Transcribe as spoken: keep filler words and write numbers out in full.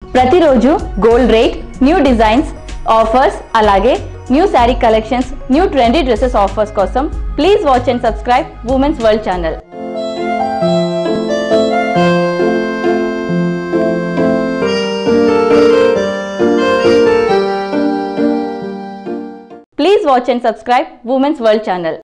ప్రతిరోజు gold rate, new designs, offers, అలాగే new sari collections, new trendy dresses offers కోసం please watch and subscribe women's world channel. Please watch and subscribe Women's World channel.